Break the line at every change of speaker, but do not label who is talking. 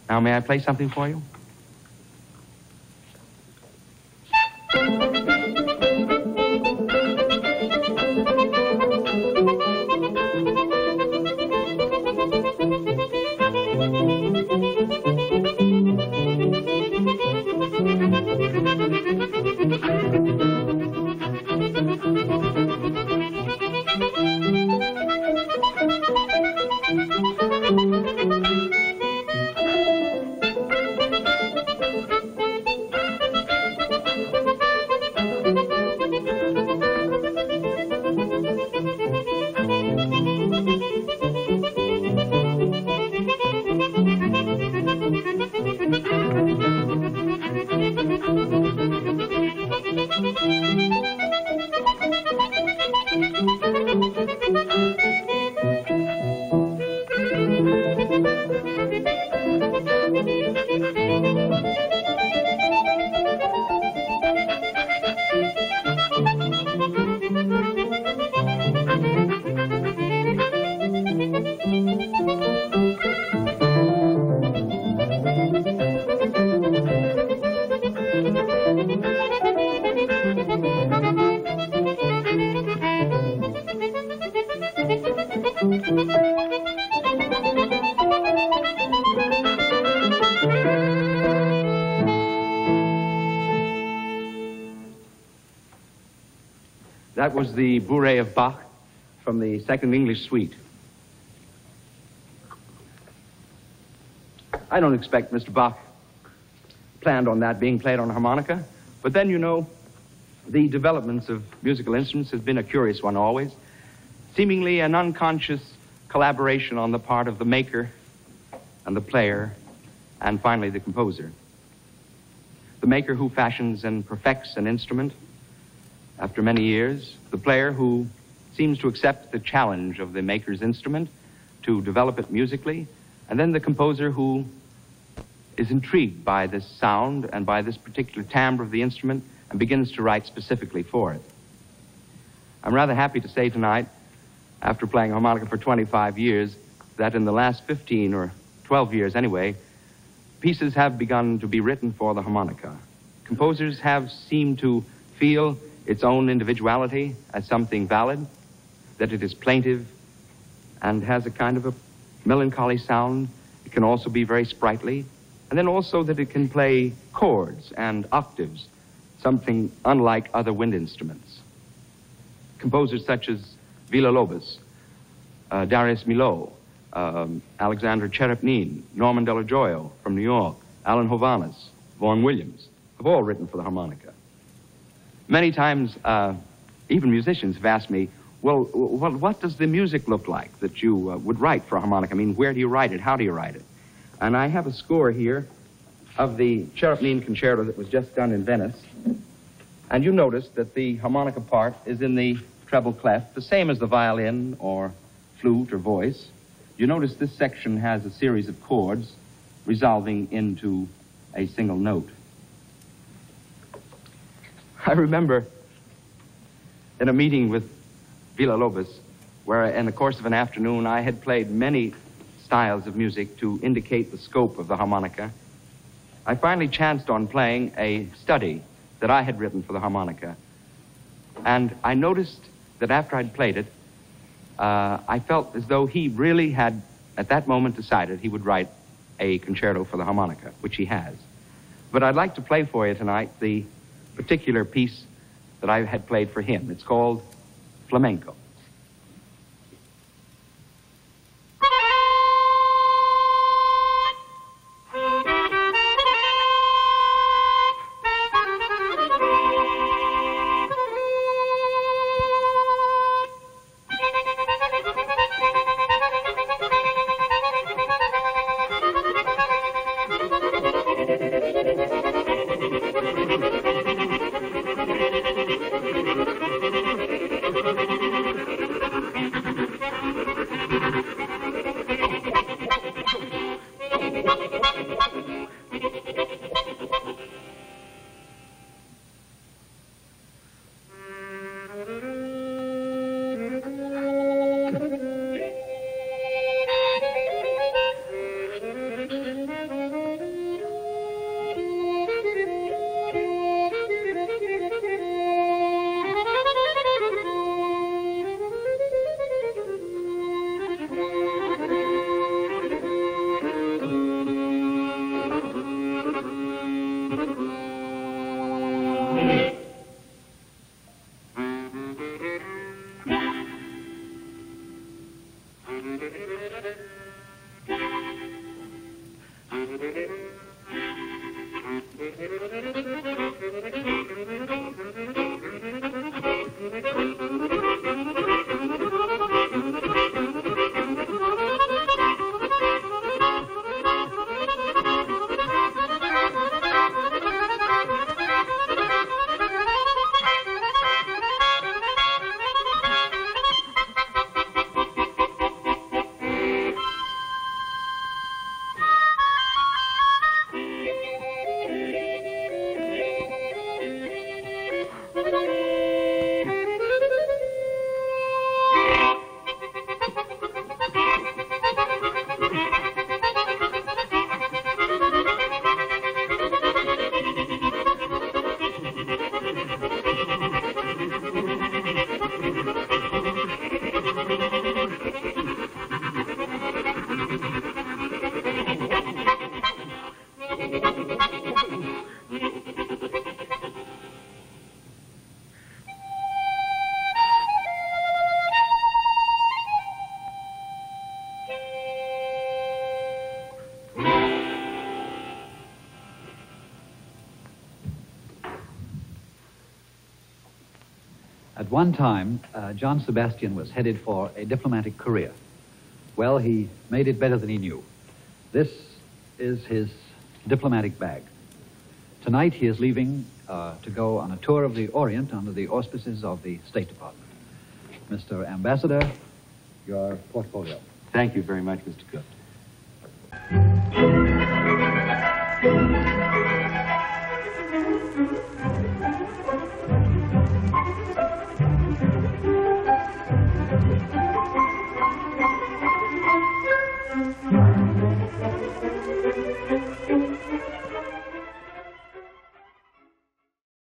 Now, may I play something for you? That was the Bourrée of Bach from the Second English Suite. I don't expect Mr. Bach planned on that being played on a harmonica, but then, you know, the developments of musical instruments has been a curious one always. Seemingly an unconscious collaboration on the part of the maker and the player and finally the composer. The maker who fashions and perfects an instrument after many years, the player who seems to accept the challenge of the maker's instrument to develop it musically, and then the composer who is intrigued by this sound and by this particular timbre of the instrument and begins to write specifically for it. I'm rather happy to say tonight, after playing harmonica for 25 years, that in the last 15 or 12 years anyway, pieces have begun to be written for the harmonica. Composers have seemed to feel its own individuality as something valid, that it is plaintive and has a kind of a melancholy sound. It can also be very sprightly, and then also that it can play chords and octaves, something unlike other wind instruments. Composers such as Villa-Lobos, Darius Milhaud, Alexander Cherepnin, Norman Delajoyo from New York, Alan Hovhaness, Vaughan Williams, have all written for the harmonica. Many times, even musicians have asked me, well, what does the music look like that you would write for a harmonica? I mean, where do you write it? How do you write it? And I have a score here of the Cherepnin concerto that was just done in Venice. And you notice that the harmonica part is in the treble clef, the same as the violin or flute or voice. You notice this section has a series of chords resolving into a single note. I remember in a meeting with Villa-Lobos, where in the course of an afternoon I had played many styles of music to indicate the scope of the harmonica. I finally chanced on playing a study that I had written for the harmonica. And I noticed that after I'd played it, I felt as though he really had, at that moment, decided he would write a concerto for the harmonica, which he has. But I'd like to play for you tonight the particular piece that I had played for him. It's called Flamenco.
At one time, John Sebastian was headed for a diplomatic career. Well, he made it better than he knew. This is his diplomatic bag. Tonight, he is leaving to go on a tour of the Orient under the auspices of the State Department. Mr. Ambassador, your portfolio.
Thank you very much, Mr. Cooke.